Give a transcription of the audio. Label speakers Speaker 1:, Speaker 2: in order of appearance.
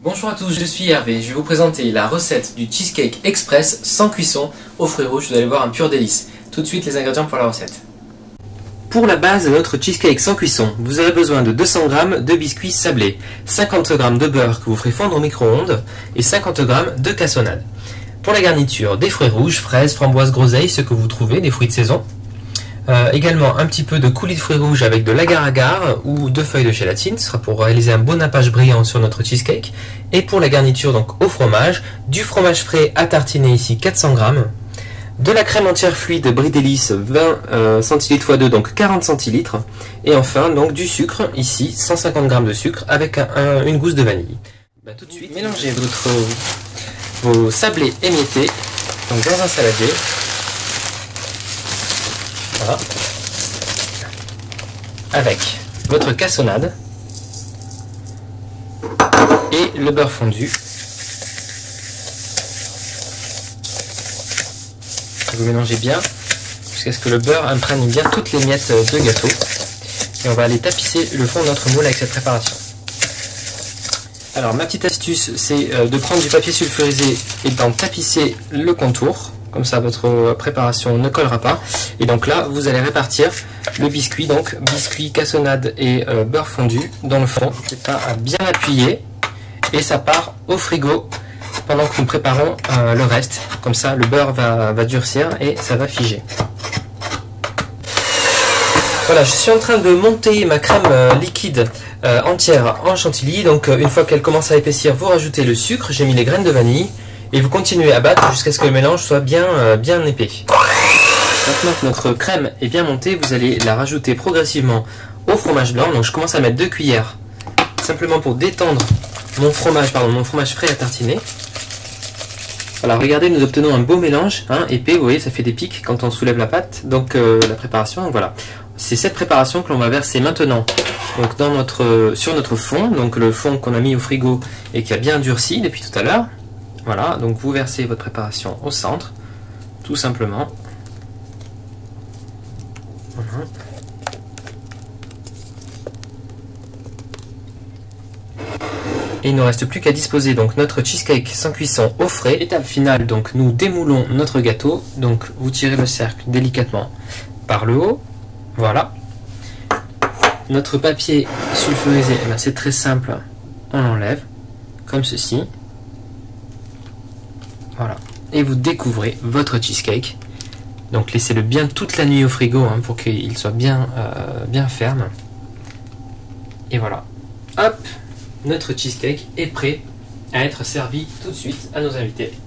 Speaker 1: Bonjour à tous, je suis Hervé, je vais vous présenter la recette du cheesecake express sans cuisson aux fruits rouges, vous allez voir un pur délice. Tout de suite les ingrédients pour la recette. Pour la base de notre cheesecake sans cuisson, vous aurez besoin de 200 g de biscuits sablés, 50 g de beurre que vous ferez fondre au micro-ondes et 50 g de cassonade. Pour la garniture, des fruits rouges, fraises, framboises, groseilles, ce que vous trouvez, des fruits de saison. Également un petit peu de coulis de fruits rouges avec de l'agar-agar ou 2 feuilles de gélatine, ce sera pour réaliser un beau nappage brillant sur notre cheesecake. Et pour la garniture donc au fromage, du fromage frais à tartiner ici 400 g, de la crème entière fluide Brie Délices 20 cl x 2 donc 40 cl, et enfin donc du sucre ici 150 g de sucre avec une gousse de vanille. Tout de suite mélangez vos sablés émiettés donc dans un saladier. Voilà. Avec votre cassonade et le beurre fondu. Vous mélangez bien jusqu'à ce que le beurre imprègne bien toutes les miettes de gâteau. Et on va aller tapisser le fond de notre moule avec cette préparation. Alors ma petite astuce, c'est de prendre du papier sulfurisé et d'en tapisser le contour. Comme ça votre préparation ne collera pas. Et donc là vous allez répartir le biscuit, donc biscuit, cassonade et beurre fondu dans le fond. C'est pas à bien appuyer et ça part au frigo pendant que nous préparons le reste. Comme ça le beurre va durcir et ça va figer. Voilà, je suis en train de monter ma crème liquide entière en chantilly. Donc une fois qu'elle commence à épaissir, vous rajoutez le sucre. J'ai mis les graines de vanille. Et vous continuez à battre jusqu'à ce que le mélange soit bien épais. Maintenant que notre crème est bien montée, vous allez la rajouter progressivement au fromage blanc. Donc je commence à mettre 2 cuillères, simplement pour détendre mon fromage frais à tartiner. Voilà, regardez, nous obtenons un beau mélange épais. Vous voyez, ça fait des pics quand on soulève la pâte. Donc la préparation, donc voilà. C'est cette préparation que l'on va verser maintenant donc sur notre fond. Donc le fond qu'on a mis au frigo et qui a bien durci depuis tout à l'heure. Voilà, donc vous versez votre préparation au centre, tout simplement. Voilà. Et il ne reste plus qu'à disposer donc notre cheesecake sans cuisson au frais. Étape finale, donc nous démoulons notre gâteau. Donc vous tirez le cercle délicatement par le haut. Voilà. Notre papier sulfurisé, c'est très simple. On l'enlève comme ceci. Voilà, et vous découvrez votre cheesecake. Donc laissez-le bien toute la nuit au frigo pour qu'il soit bien ferme. Et voilà, hop, notre cheesecake est prêt à être servi tout de suite à nos invités.